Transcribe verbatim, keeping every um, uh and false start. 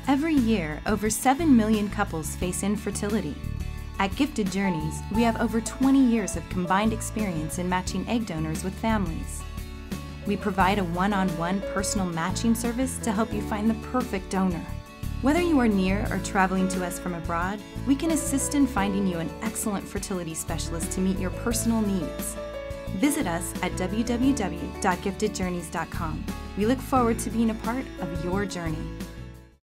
Every year, over seven million couples face infertility. At Gifted Journeys, we have over twenty years of combined experience in matching egg donors with families. We provide a one-on-one personal matching service to help you find the perfect donor. Whether you are near or traveling to us from abroad, we can assist in finding you an excellent fertility specialist to meet your personal needs. Visit us at w w w dot gifted journeys dot com. We look forward to being a part of your journey.